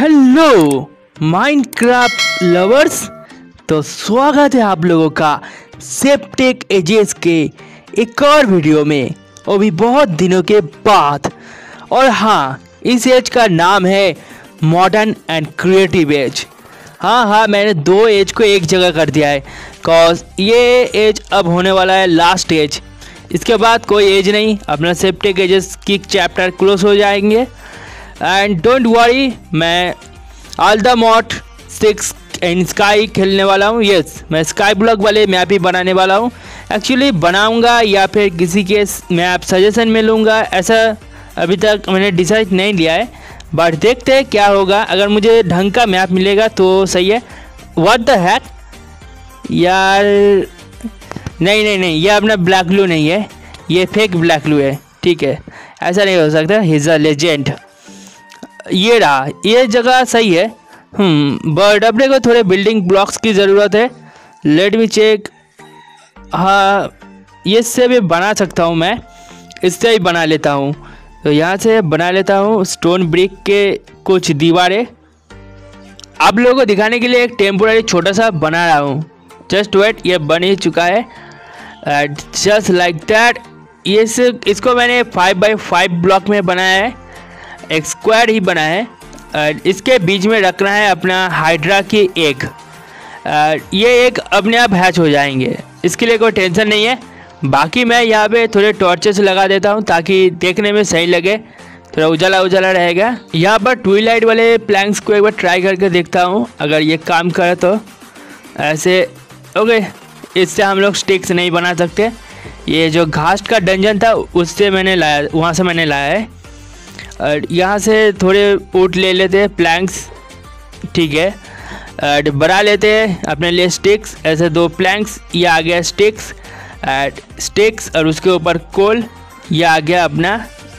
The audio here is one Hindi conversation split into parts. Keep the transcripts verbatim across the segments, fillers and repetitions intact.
Hello Minecraft lovers. तो स्वागत है आप लोगों का सेप्टेक एजेस के एक और वीडियो में, वो भी बहुत दिनों के बाद। और हाँ, इस एज का नाम है मॉडर्न एंड क्रिएटिव एज। हाँ हाँ मैंने दो एज को एक जगह कर दिया है, कॉज ये एज अब होने वाला है लास्ट एज। इसके बाद कोई एज नहीं, अपना सेप्टेक एजेस की चैप्टर क्लोज हो जाएंगे। एंड डोंट वरी, मैं all the mod six in sky खेलने वाला हूँ। यस, मैं स्काई ब्लॉक वाले मैप ही बनाने वाला हूँ। एक्चुअली बनाऊँगा या फिर किसी के मैप सजेशन में लूँगा, ऐसा अभी तक मैंने डिसाइड नहीं लिया है, बट देखते हैं क्या होगा। अगर मुझे ढंग का मैप मिलेगा तो सही है। व्हाट द हैक यार, नहीं नहीं नहीं, ये अपना ब्लैक ब्लू नहीं है, ये फेक ब्लैक ब्लू है। ठीक है, ऐसा नहीं हो सकता। He is a legend. ये रहा, ये जगह सही है। हम्म बट अपने को थोड़े बिल्डिंग ब्लॉक्स की ज़रूरत है। Let me check. हाँ, ये से भी बना सकता हूँ मैं, इससे ही बना लेता हूँ। तो यहाँ से बना लेता हूँ स्टोन ब्रिक के कुछ दीवारें। आप लोगों को दिखाने के लिए एक टेम्पोररी छोटा सा बना रहा हूँ। जस्ट वेट, ये बन ही चुका है। Just like that. ये सिर्फ इसको मैंने फाइव बाई फाइव ब्लॉक में बनाया है, एक स्क्वायर ही बना है। इसके बीच में रखना है अपना हाइड्रा की एग। ये एग अपने आप हैच हो जाएंगे, इसके लिए कोई टेंशन नहीं है। बाकी मैं यहाँ पे थोड़े टॉर्चेस लगा देता हूँ ताकि देखने में सही लगे, थोड़ा उजाला उजाला रहेगा। यहाँ पर ट्विलाइट वाले प्लैंक्स को एक बार ट्राई करके देखता हूँ, अगर ये काम करे तो। ऐसे ओके, इससे हम लोग स्टिक्स नहीं बना सकते। ये जो घास का डंजन था उससे मैंने लाया, वहाँ से मैंने लाया है। और यहाँ से थोड़े वुड ले लेते हैं, प्लैंक्स। ठीक है, और बना लेते हैं अपने लिए स्टिक्स। ऐसे दो प्लैंक्स, ये आ गया स्टिक्स एंड स्टिक्स, और उसके ऊपर कोल, ये आ गया अपना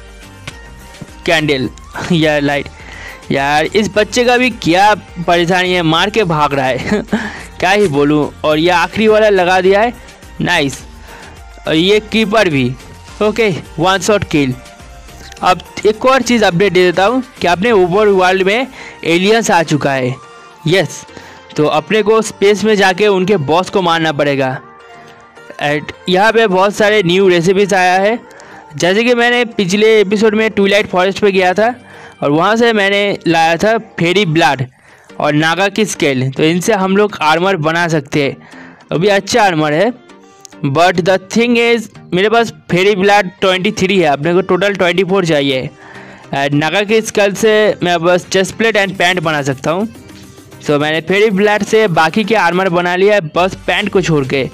कैंडल या लाइट। यार इस बच्चे का भी क्या परेशानी है, मार के भाग रहा है क्या ही बोलूँ। और ये आखिरी वाला लगा दिया है, नाइस। और ये कीपर भी ओके, वन शॉट किल। अब एक और चीज़ अपडेट दे देता हूँ कि अपने ओवर वर्ल्ड में एलियंस आ चुका है। यस, तो अपने को स्पेस में जाके उनके बॉस को मारना पड़ेगा। एंड यहाँ पे बहुत सारे न्यू रेसिपीज आया है, जैसे कि मैंने पिछले एपिसोड में ट्विलाइट फॉरेस्ट पे गया था और वहाँ से मैंने लाया था फेरी ब्लड और नागा की स्केल। तो इनसे हम लोग आर्मर बना सकते हैं, अभी अच्छा आर्मर है। बट द थिंग इज़, मेरे पास फेरी ब्लड ट्वेंटी थ्री है, अपने को टोटल ट्वेंटी फोर चाहिए। नागा की स्कल से मैं बस चेस्ट प्लेट एंड पैंट बना सकता हूँ। सो so, मैंने फेरी ब्लड से बाकी के आर्मर बना लिया है, बस पैंट को छोड़ के।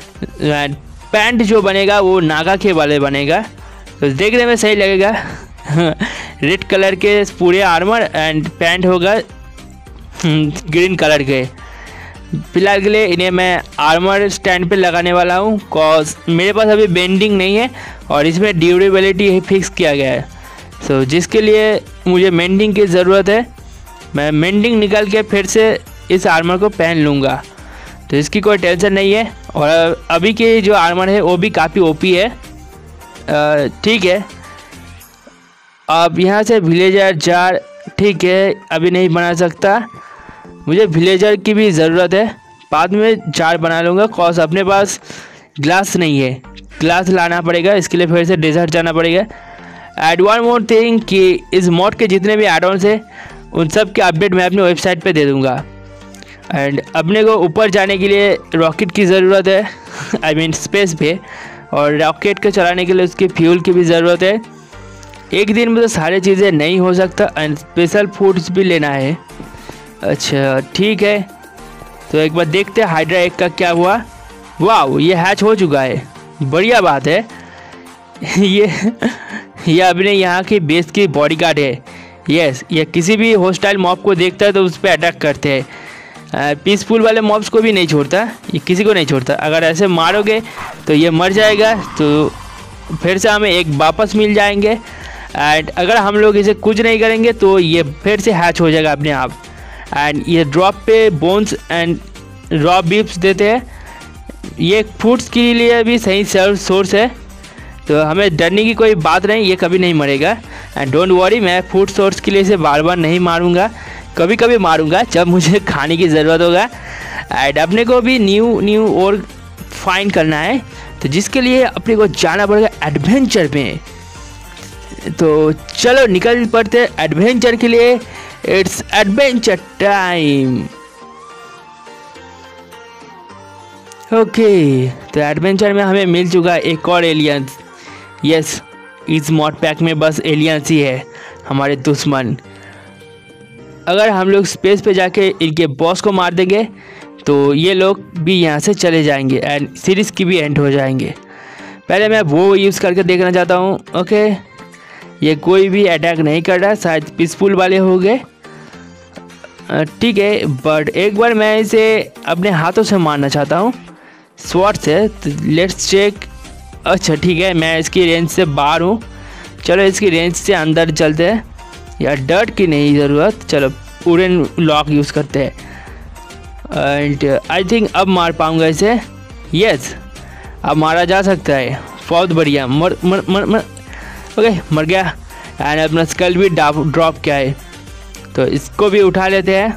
पैंट जो बनेगा वो नागा के वाले बनेगा, तो देखने में सही लगेगा रेड कलर के पूरे आर्मर एंड पैंट होगा ग्रीन कलर के। फिलहाल के लिए इन्हें मैं आर्मर स्टैंड पे लगाने वाला हूँ, कॉज मेरे पास अभी बेंडिंग नहीं है और इसमें ड्यूरेबिलिटी फिक्स किया गया है। सो so, जिसके लिए मुझे मेंडिंग की ज़रूरत है, मैं मेंडिंग निकाल के फिर से इस आर्मर को पहन लूँगा, तो इसकी कोई टेंशन नहीं है। और अभी की जो आर्मर है वो भी काफ़ी ओपी है। ठीक है, अब यहाँ से विलेजर जार, ठीक है अभी नहीं बना सकता, मुझे विलेजर की भी ज़रूरत है, बाद में जार बना लूँगा। कॉज अपने पास ग्लास नहीं है, ग्लास लाना पड़ेगा, इसके लिए फिर से डेजर्ट जाना पड़ेगा। एंड वन मोर थिंग कि इस मॉड के जितने भी एड ऑन्स हैं उन सब के अपडेट मैं अपनी वेबसाइट पे दे दूँगा। एंड अपने को ऊपर जाने के लिए रॉकेट की ज़रूरत है, आई मीन स्पेस पे, और रॉकेट को चलाने के लिए उसके फ्यूल की भी ज़रूरत है। एक दिन में तो सारी चीज़ें नहीं हो सकता, एंड स्पेशल फूड्स भी लेना है। अच्छा ठीक है, तो एक बार देखते हैं हाइड्रा एग का क्या हुआ। वाह, ये हैच हो चुका है, बढ़िया बात है ये ये अपने यहाँ की बेस की बॉडीगार्ड है। यस, ये किसी भी हॉस्टाइल मॉब को देखता है तो उस पर अटैक करते हैं। पीसफुल वाले मॉब्स को भी नहीं छोड़ता, ये किसी को नहीं छोड़ता। अगर ऐसे मारोगे तो ये मर जाएगा, तो फिर से हमें एक वापस मिल जाएंगे। एंड अगर हम लोग इसे कुछ नहीं करेंगे तो ये फिर से हैच हो जाएगा अपने आप। एंड ये ड्रॉप पे बोन्स एंड रॉ बीफ्स देते हैं, ये फूड्स के लिए भी सही सोर्स है, तो हमें डरने की कोई बात नहीं, ये कभी नहीं मरेगा। एंड डोंट वरी, मैं फूड सोर्स के लिए इसे बार बार नहीं मारूंगा, कभी कभी मारूंगा जब मुझे खाने की ज़रूरत होगा। एंड अपने को भी न्यू न्यू और फाइंड करना है, तो जिसके लिए अपने को जाना पड़ेगा एडवेंचर में। तो चलो निकल पड़ते एडवेंचर के लिए। It's adventure time. ओके, तो एडवेंचर में हमें मिल चुका है एक और एलियंस। यस, इस मॉड पैक में बस एलियंस ही है हमारे दुश्मन। अगर हम लोग स्पेस पे जाके इनके बॉस को मार देंगे तो ये लोग भी यहाँ से चले जाएंगे एंड सीरीज़ की भी एंड हो जाएंगे। पहले मैं वो यूज़ करके देखना चाहता हूँ। ओके, ये कोई भी अटैक नहीं कर रहा, शायद पीसफुल वाले हो गए। ठीक है, बट एक बार मैं इसे अपने हाथों से मारना चाहता हूँ स्वॉर्ड से। तो लेट्स चेक। अच्छा ठीक है, मैं इसकी रेंज से बाहर हूँ। चलो इसकी रेंज से अंदर चलते हैं। यार डर्ट की नहीं ज़रूरत, चलो वुडन लॉक यूज़ करते हैं। एंड आई थिंक अब मार पाऊँगा इसे। यस, अब मारा जा सकता है। बहुत बढ़िया। मर मर मर मर ओके, मर गया। एंड अपना स्कल भी ड्रॉप किया है, तो इसको भी उठा लेते हैं।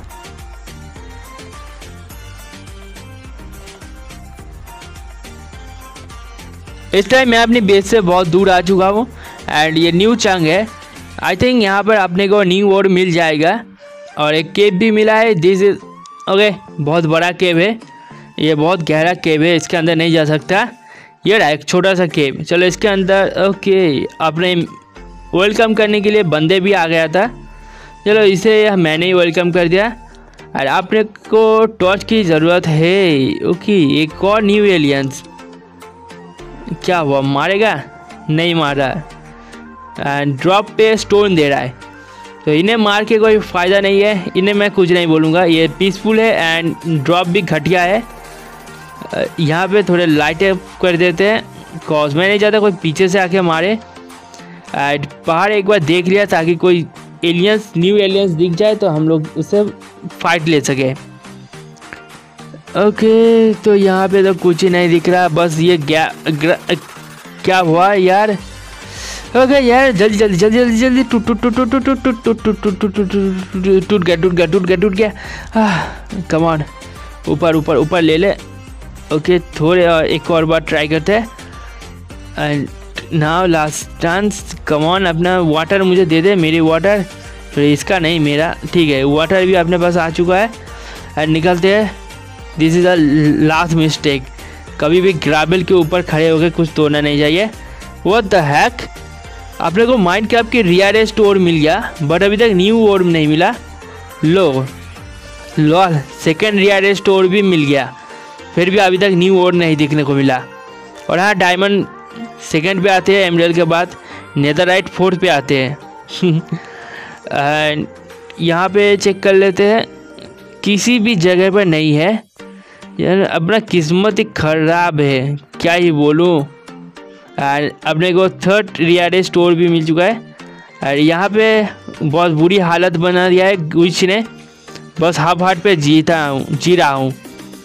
इस टाइम मैं अपनी बेस से बहुत दूर आ चुका हूँ एंड ये न्यू चंग है। आई थिंक यहाँ पर अपने को न्यू वर्ड मिल जाएगा और एक केव भी मिला है। दिस इज ओके, बहुत बड़ा केव है, ये बहुत गहरा केव है, इसके अंदर नहीं जा सकता। ये रहा एक छोटा सा केव। चलो इसके अंदर। ओके, आपने वेलकम करने के लिए बंदे भी आ गया था। चलो इसे मैंने ही वेलकम कर दिया। और आपने को टॉर्च की ज़रूरत है। ओके, एक और न्यू एलियंस। क्या हुआ, मारेगा? नहीं मारा। एंड ड्रॉप पे स्टोन दे रहा है, तो इन्हें मार के कोई फ़ायदा नहीं है। इन्हें मैं कुछ नहीं बोलूँगा, ये पीसफुल है एंड ड्रॉप भी घटिया है। यहाँ पे थोड़े लाइटें कर देते हैं, कॉज मैं नहीं चाहता कोई पीछे से आके मारे। एंड बाहर एक बार देख लिया ताकि कोई एलियंस न्यू एलियंस दिख जाए तो हम लोग उससे फाइट ले सके। ओके, तो यहाँ पे तो कुछ ही नहीं दिख रहा, बस ये क्या क्या हुआ यार। ओके यार, जल्दी जल्दी जल्दी जल्दी जल्दी टूट टूट टूट टूट टूट टूट टूट टूट टूट टूट टूट टूट गया टूट गया टूट गया टूट गया। कम ऑन, ऊपर ऊपर ऊपर ले ले। ओके, थोड़े और एक और बार ट्राई करते हैं। And now last chance, come on, अपना वाटर मुझे दे दे, मेरी वाटर। फिर इसका नहीं, मेरा। ठीक है, वाटर भी अपने पास आ चुका है। एंड निकलते हैं। This is a last mistake, कभी भी ग्राबल के ऊपर खड़े होकर कुछ तोड़ना नहीं चाहिए। व्हाट द हैक, अपने को माइनक्राफ्ट की रियरेस्ट ओर मिल गया, बट अभी तक न्यू ओर नहीं मिला। लो लॉल, सेकेंड रियरेस्ट ओर भी मिल गया, फिर भी अभी तक न्यू ओर नहीं देखने को मिला। और हाँ, डायमंड सेकेंड पे आते हैं, एमरल्ड के बाद नेदरराइट फोर्थ पे आते हैं। एंड यहाँ पे चेक कर लेते हैं, किसी भी जगह पर नहीं है यार। अपना किस्मत ही खराब है, क्या ही बोलूँ। और अपने को थर्ड रियाडे स्टोर भी मिल चुका है। और यहाँ पे बहुत बुरी हालत बना दिया है गुइच ने, बस हाफ हार्ट पे जीता हूँ जी रहा हूँ।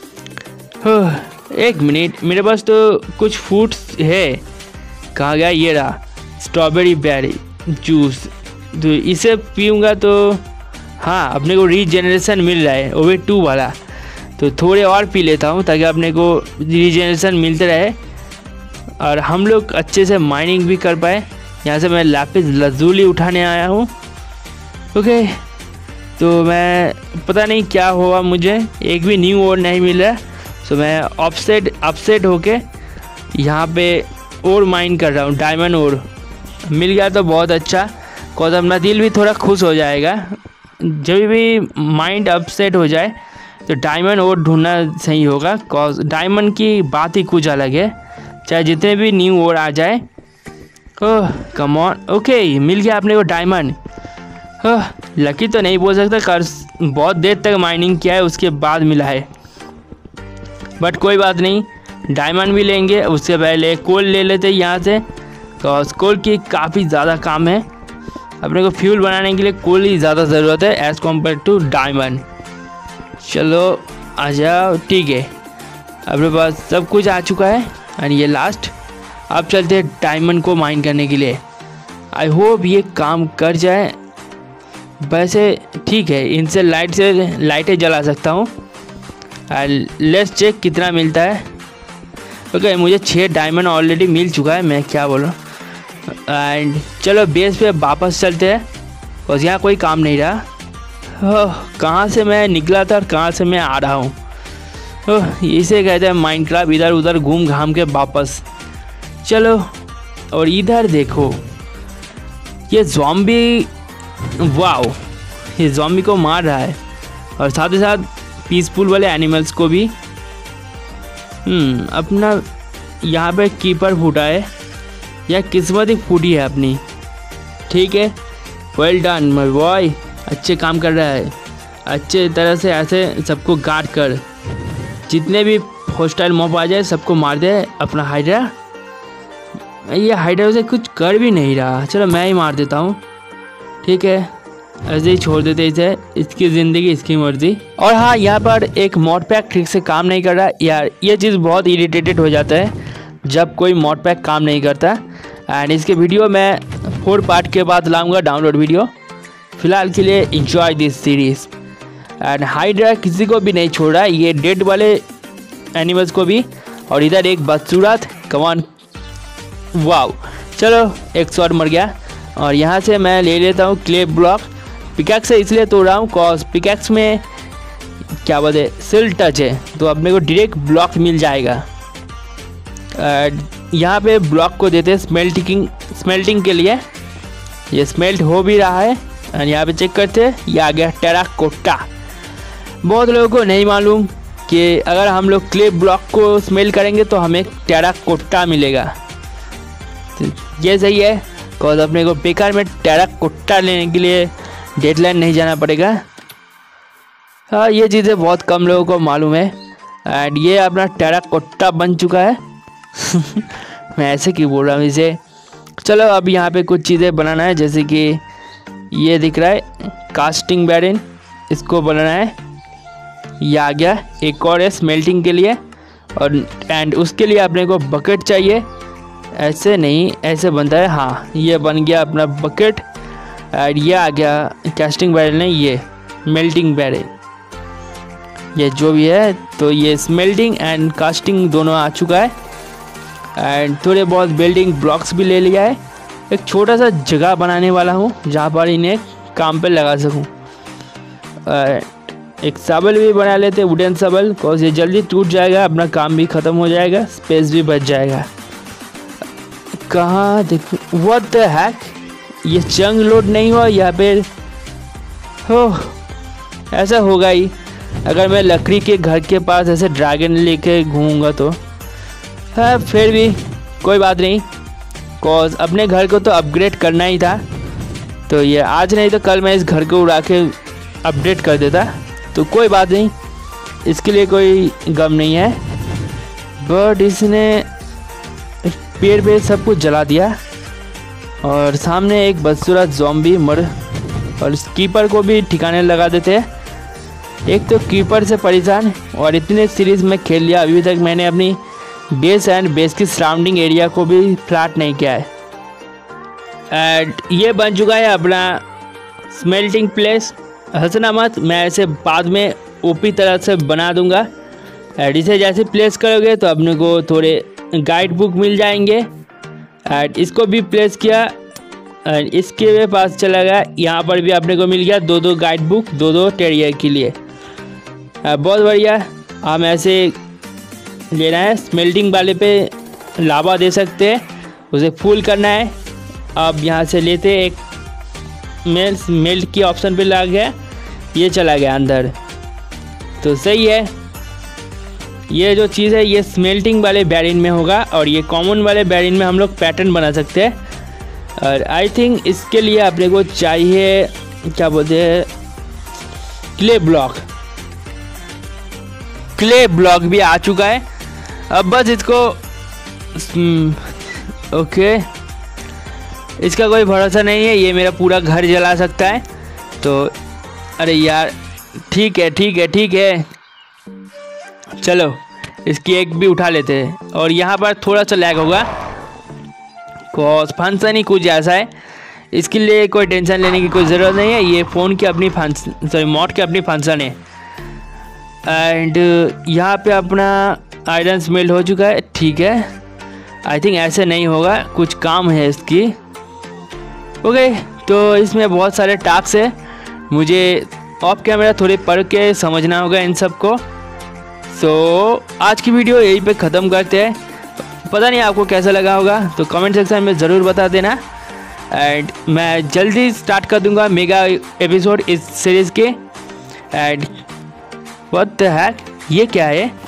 एक मिनट, मेरे पास तो कुछ फ्रूट्स है, कहाँ गया? ये रहा, स्ट्रॉबेरी बेरी जूस। तो इसे पीऊँगा तो हाँ, अपने को रीजनरेशन मिल रहा है, वो भी टू वाला। तो थोड़े और पी लेता हूँ ताकि अपने को रीजनरेशन मिलते रहे और हम लोग अच्छे से माइनिंग भी कर पाए। यहाँ से मैं लापिस लजूली उठाने आया हूँ। ओके, तो मैं पता नहीं क्या हुआ, मुझे एक भी न्यू और नहीं मिल रहा। सो मैं अपसेट अपसेट होके यहाँ पे और माइन कर रहा हूँ। डायमंड और मिल गया तो बहुत अच्छा, कॉज अपना दिल भी थोड़ा खुश हो जाएगा। जब भी माइंड अपसेट हो जाए तो डायमंड और ढूंढना सही होगा, कॉज डायमंड की बात ही कुछ अलग है, चाहे जितने भी न्यू और आ जाए। ओह कम ऑन। ओके, मिल गया अपने को डायमंड। ओह, लकी तो नहीं बोल सकता, कर बहुत देर तक माइनिंग किया है उसके बाद मिला है, बट कोई बात नहीं, डायमंड भी लेंगे। उससे पहले कोल ले लेते यहाँ से, कॉज कोल की काफ़ी ज़्यादा काम है। अपने को फ्यूल बनाने के लिए कोल ही ज़्यादा ज़रूरत है एज़ कम्पेयर टू डायमंड। चलो आ जाओ। ठीक है, अपने पास सब कुछ आ चुका है एंड ये लास्ट। अब चलते हैं डायमंड को माइन करने के लिए। आई होप ये काम कर जाए। वैसे ठीक है, इनसे लाइट से लाइटें जला सकता हूँ। लेट्स चेक कितना मिलता है। ओके okay, मुझे छः डायमंड ऑलरेडी मिल चुका है, मैं क्या बोल रहा हूँ। एंड चलो बेस पे वापस चलते हैं, और यहाँ कोई काम नहीं रहा। कहाँ से मैं निकला था और कहाँ से मैं आ रहा हूँ। इसे कहते हैं माइनक्राफ्ट, इधर उधर घूम घाम के वापस चलो। और इधर देखो ये ज़ॉम्बी, वाओ, ये ज़ॉम्बी को मार रहा है और साथ ही साथ पीसफुल वाले एनिमल्स को भी। हम्म अपना यहाँ पे कीपर फूटा है, या किस्मत ही फूटी है अपनी। ठीक है, वेल डन माय बॉय, अच्छे काम कर रहा है। अच्छे तरह से ऐसे सबको गार्ड कर, जितने भी हॉस्टाइल मॉब आ जाए सबको मार दे। अपना हाइड्रा, ये हाइड्रा से कुछ कर भी नहीं रहा। चलो मैं ही मार देता हूँ। ठीक है, ऐसे ही छोड़ देते इसे, इसकी ज़िंदगी इसकी मर्जी। और हाँ, यहाँ पर एक मॉड पैक ठीक से काम नहीं कर रहा यार। ये चीज़ बहुत इरिटेटेड हो जाता है जब कोई मॉड पैक काम नहीं करता। एंड इसके वीडियो मैं फोर पार्ट के बाद लाऊंगा डाउनलोड वीडियो। फिलहाल के लिए enjoy this series. And Hydra किसी को भी नहीं छोड़ रहा है, ये डेड वाले एनिमल्स को भी। और इधर एक बदसूरत कमान, वाव, चलो एक शॉट मर गया। और यहाँ से मैं ले लेता हूँ क्ले ब्लॉक। पिकैक्स से इसलिए तोड़ रहा हूँ कॉज पिकैक्स में क्या बोलते हैं, सिल टच है, तो अपने को डायरेक्ट ब्लॉक मिल जाएगा। यहाँ पे ब्लॉक को देते हैं स्मेल्टिंग स्मेल्टिंग के लिए। ये स्मेल्ट हो भी रहा है। और यहाँ पे चेक करते हैं, ये आ गया टेराकोटा। बहुत लोगों को नहीं मालूम कि अगर हम लोग क्ले ब्लॉक को स्मेल करेंगे तो हमें टेराकोटा मिलेगा। तो ये सही है, कॉज अपने को बेकार में टेराकोटा लेने के लिए डेडलैंड नहीं जाना पड़ेगा। हाँ, ये चीज़ें बहुत कम लोगों को मालूम है। एंड ये अपना टेराकोटा बन चुका है। मैं ऐसे क्यों बोल रहा हूँ इसे। चलो अब यहाँ पे कुछ चीज़ें बनाना है, जैसे कि ये दिख रहा है कास्टिंग बैरन, इसको बनाना है। ये आ गया, एक और है स्मेल्टिंग के लिए। और एंड उसके लिए अपने को बकेट चाहिए। ऐसे नहीं, ऐसे बनता है। हाँ, ये बन गया अपना बकेट। और ये आ गया कास्टिंग बैरल नहीं, ये मेल्टिंग बैरल, ये जो भी है। तो ये स्मेल्टिंग एंड कास्टिंग दोनों आ चुका है। एंड थोड़े बहुत बिल्डिंग ब्लॉक्स भी ले लिया है। एक छोटा सा जगह बनाने वाला हूँ जहाँ पर इन्हें काम पे लगा सकूँ। एक सबल भी बना लेते, वुडन सबल, बिकॉज ये जल्दी टूट जाएगा, अपना काम भी ख़त्म हो जाएगा, स्पेस भी बच जाएगा। कहाँ देखो, व्हाट द हैक, ये चंग लोड नहीं हुआ यहाँ पे। हो, ऐसा होगा ही अगर मैं लकड़ी के घर के पास ऐसे ड्रैगन लेके घूमूंगा तो। हाँ, फिर भी कोई बात नहीं, कॉज अपने घर को तो अपग्रेड करना ही था। तो ये आज नहीं तो कल मैं इस घर को उड़ा के अपडेट कर देता, तो कोई बात नहीं, इसके लिए कोई गम नहीं है। बट इसने पेड़ पे सब कुछ जला दिया। और सामने एक बदसूरत ज़ॉम्बी मर, और इस कीपर को भी ठिकाने लगा देते हैं। एक तो कीपर से परेशान, और इतने सीरीज़ में खेल लिया अभी तक मैंने अपनी बेस एंड बेस की सराउंडिंग एरिया को भी फ्लैट नहीं किया है। एंड ये बन चुका है अपना स्मेल्टिंग प्लेस। हंसना मत, मैं ऐसे बाद में ओपी तरह से बना दूंगा। एंड इसे जैसे प्लेस करोगे तो अपने को थोड़े गाइड बुक मिल जाएंगे। एंड इसको भी प्लेस किया, एंड इसके पास चला गया, यहाँ पर भी अपने को मिल गया दो दो गाइड बुक, दो दो टेरियर के लिए। बहुत बढ़िया, हम ऐसे लेना है। स्मेल्टिंग वाले पे लावा दे सकते हैं, उसे फुल करना है। अब यहाँ से लेते एक मेल्ट मेल्ट की ऑप्शन पे लग गया, ये चला गया अंदर, तो सही है। ये जो चीज़ है ये स्मेल्टिंग वाले बैरिन में होगा, और ये कॉमन वाले बैरिन में हम लोग पैटर्न बना सकते हैं। और आई थिंक इसके लिए अपने को चाहिए, क्या बोलते हैं, क्ले ब्लॉक। क्ले ब्लॉक भी आ चुका है। अब बस इसको, ओके, इसका कोई भरोसा नहीं है, ये मेरा पूरा घर जला सकता है। तो अरे यार, ठीक है ठीक है ठीक है, चलो इसकी एक भी उठा लेते हैं। और यहाँ पर थोड़ा सा लैग होगा, कॉज फंक्शन ही कुछ ऐसा है। इसके लिए कोई टेंशन लेने की कोई ज़रूरत नहीं है। ये फ़ोन की अपनी फंक्शन सॉरी मॉड की अपनी फंक्शन है। एंड यहाँ पे अपना आयरन स्मेल्ट हो चुका है, ठीक है। आई थिंक ऐसे नहीं होगा, कुछ काम है इसकी। ओके, तो इसमें बहुत सारे टास्क है, मुझे ऑफ कैमरा थोड़े पढ़ के समझना होगा इन सब को। सो so, आज की वीडियो यहीं पे ख़त्म करते हैं। पता नहीं आपको कैसा लगा होगा, तो कमेंट सेक्शन में ज़रूर बता देना। एंड मैं जल्दी स्टार्ट कर दूंगा मेगा एपिसोड इस सीरीज़ के। एंड व्हाट द हैक, ये क्या है?